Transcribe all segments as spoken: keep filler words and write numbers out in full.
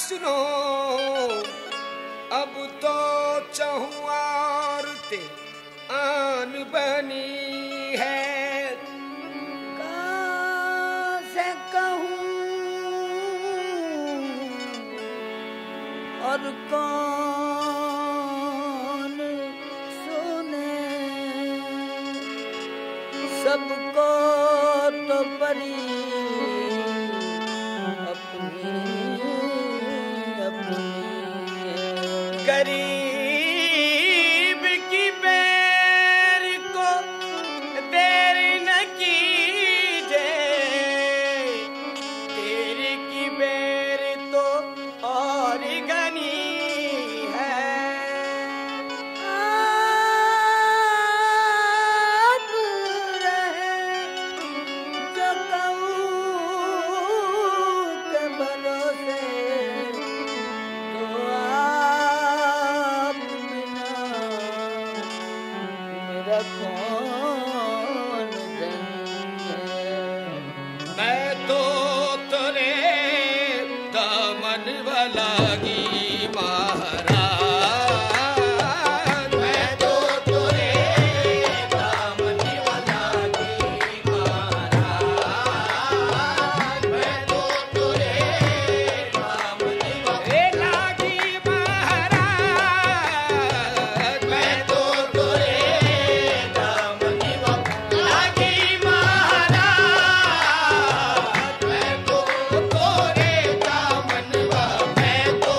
सुनो अब तो चहुआर ते आन बनी है। कहाँ से कहूँ और कौन सुने, सबको तो परी अपनी अपनी गरीब की बेर को देर न कीजे, तेरी की बेर तो और घनी है। आप रहे जो कहूँ के भरोसे, तो आप बिना मेरा कौन जन है। मैं तो तेरे दामन वाला की महाराज, मैं तो तेरे दामन वाला की महाराज, मैं तो तेरे दामन वाला की महाराज, मैं तो तेरे दामन वाला की महाराज, मैं तो तेरे दामन वा, मैं तो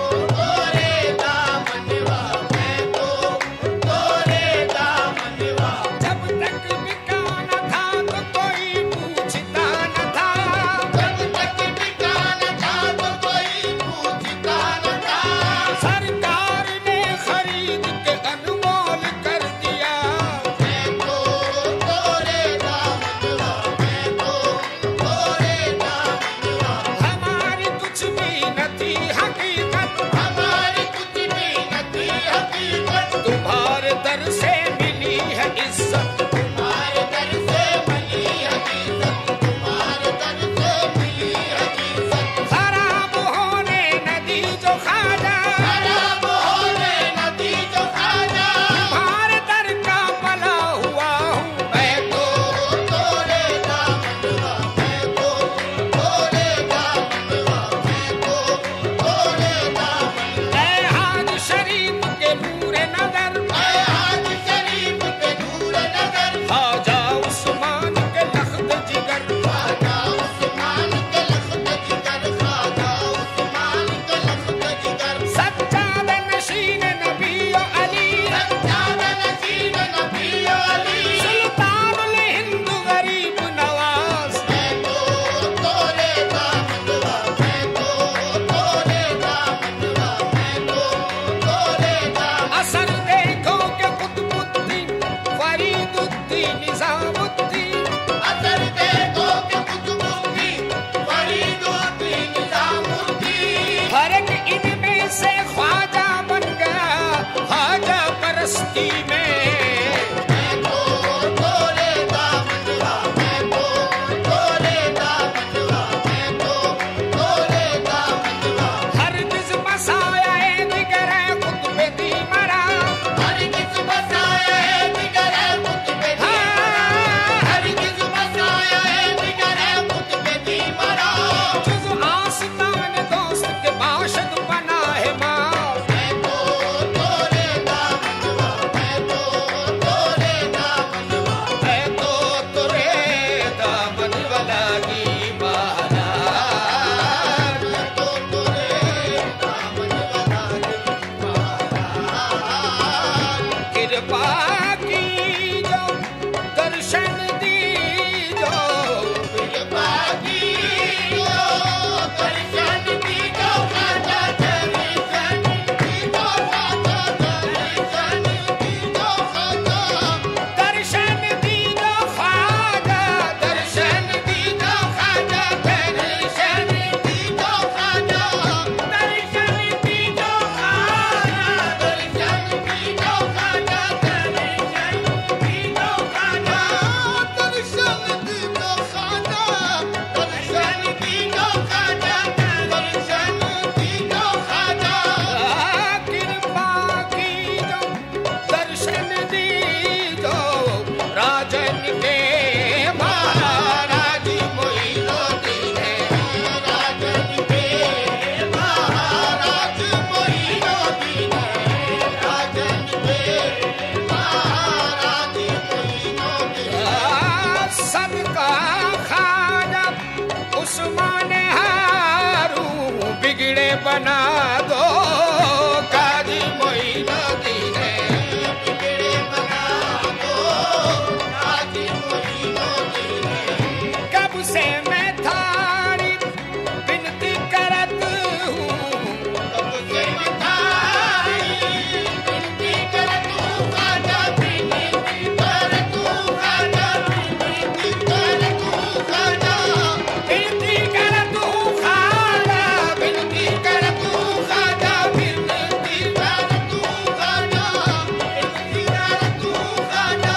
तेरे दामन वा, मैं तो तेरे दामन वा। जब तक बिका न था तो कोई पूछता न था, जब तक बिका न था तो कोई पूछता न था। सरकार ने खरीद के अनमोल कर दिया, मैं तो तेरे दामन वा, मैं तो तेरे दामन वा। हमारी कुछ भी न थी हकीकत, हमारी कुछ भी न थी हकीकत, तुम्हारे दर से मिली है इज्जत, तुम्हारे दर से मिली है इज्जत, तुम्हारे दर से मिली है इज्जत। खराब होने न दी जो खाजा, खराब होने न दी जो खाजा, तुम्हारे दर का भला हुआ हूँ मैं तो तेरे दामन वा, मैं तो तेरे दामन वा, मैं तो तेरे दामन। ऐ हाज शरीफ के नूरे नगर, ऐ हाज शरीफ के नूरे नगर, ख्वाजा उस्मान के लख्त जिगर, ख्वाजा उस्मान के लख्त जिगर, ख्वाजा उस्मान के लख्त जिगर। सज्जाद नशीन नबी अली, सज्जाद नशीन नबी अली, सुल्तानुल हिंद गरीब नवाज, मैं तो तेरे दामन वा, मैं तो तेरे दामन वा, मैं तो तेरे दामन। असर देखो के कुतुबुद्दीन फरीदुद्दीन निजामुद्दीन, असर देखो के कुतुबुद्दीन फरीदुद्दीन निजामुद्दीन। हर एक इनमें से ख्वाजा बन गया ख्वाजा परस्ती में, मैं तो तेरे दामन वा, मैं तो तेरे दामन वा, मैं तो तेरे दामन वा। हरगिज़ बसाया है दिगर है खुतबे दी मरा, हरगिज़ बसाया है दिगर है खुतबे दी मरा, हरगिज़ बसाया है दिगर है खुतबे दी मरा। जुज़ आस्तान दोस्त के बाशद बना है माँ, मैं तो तेरे दामन वा, मैं तो बना दो काजी मोइनुद्दीन बिगड़े बना दो काजी मोइनुद्दीन कब से मैं थारी विनती करत हूँ कब से मैं थारी विनती करत हूँ खाजा विनती करत हूँ खाजा विनती करत हूँ खाजा विनती करत हूँ खाजा विनती करत हूँ खाजा विनती करत हूँ खाजा विनती करत हूँ खाजा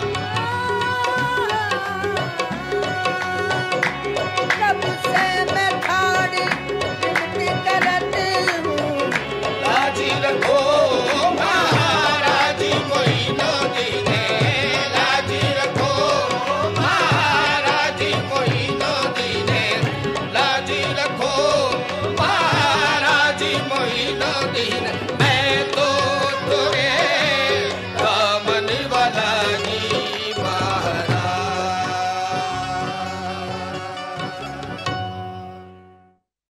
कब से मैं थारी विनती करत हूँ लाजी रखो महाराजी मोइनुद्दीन लाजी रखो महाराजी मोइनुद्दीन लाजी रखो महाराजी मोइनुद्दीन मैं